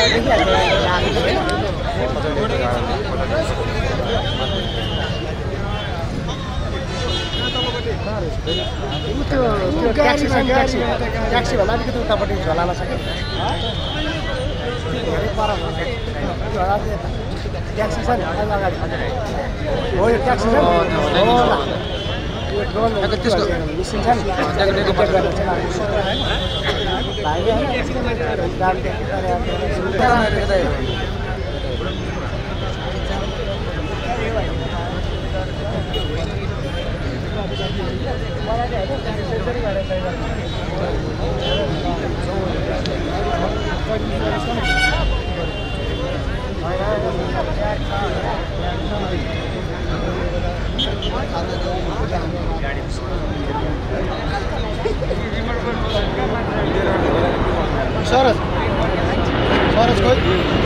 taxi होला अलिकति उतापट्टि झोलामा छ कि ट्याक्सी छ नि अगाडि हो यो ट्याक्सी छ मिसिन छ नि सरस कोही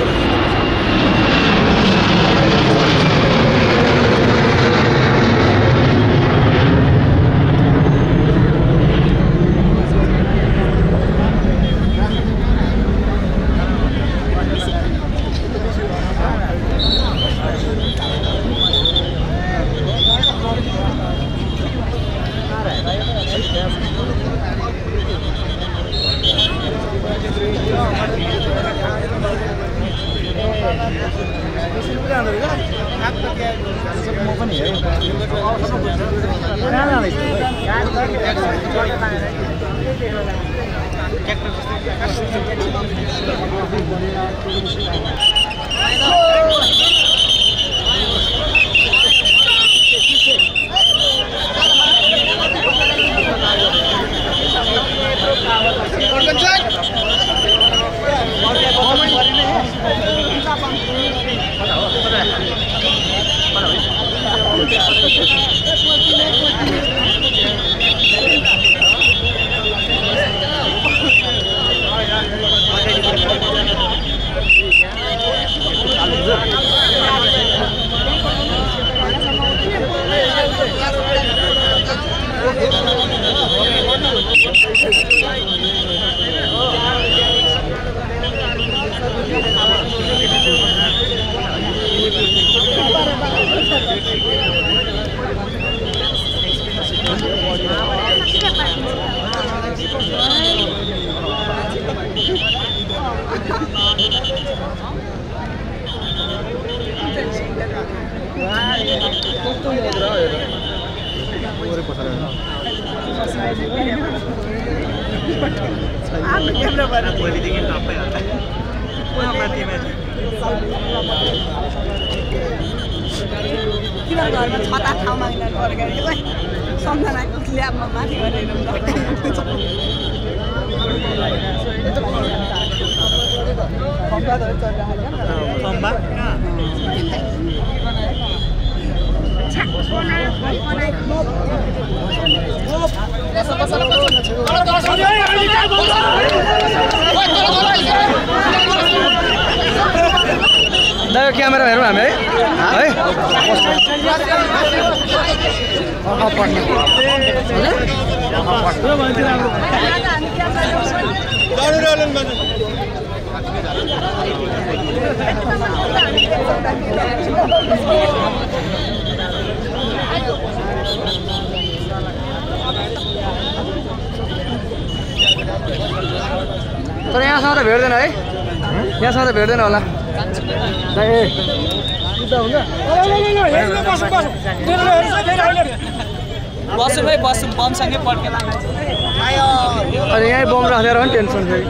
क्यामेरा हेरौँ हामी है तर यहाँसम्म त भेट्दैन है यहाँसम्म त भेट्दैन होला अरे यहीँ बम राखेर नि टेन्सन छ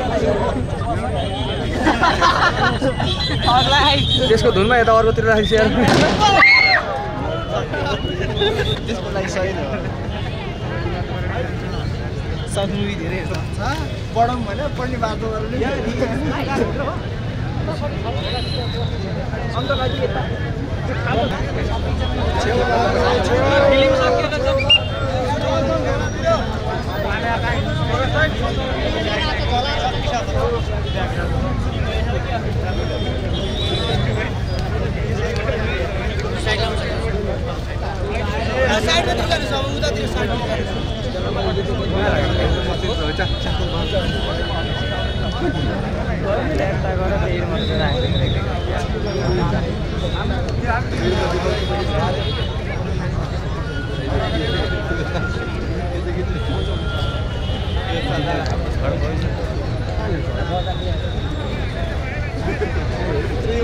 त्यसको धुनमा यता अर्कोतिर राखेको यार त्यसको लागि सही हो साउथ मुभी धेरै हेर्छ पढौँ भने पढ्ने बाटो अन्त लागि यता साइडमा त जानु सब उतातिर साइडमा जानु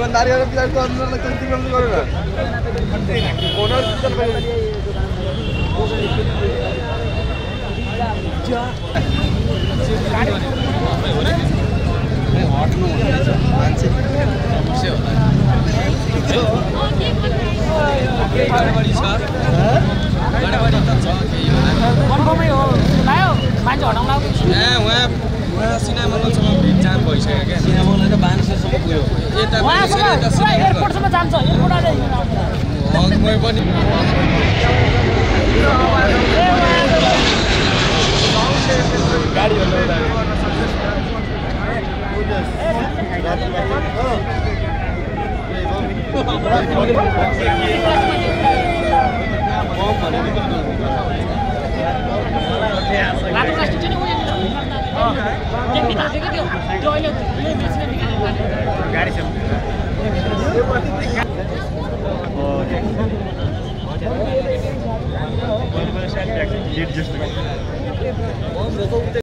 इमानदारी वाला प्लेयर तो अंदर लगता है टीम में करेगा ओनर चल भाई जा हॉट नो मानसिक से होता है गडबडी छ गडबडी त छ केही कन्फर्मै हो लायो मान्छे हटाउन लाग्यो ए वहाँ सिनेमासँग भिड जाम भइसक्यो क्या सिनेमालाई त बान्सेसम्म पुग्यो यता वहाँसम्म एयरपोर्टसम्म जान्छ एयरपोर्ट आले मै पनि गाडी गाडी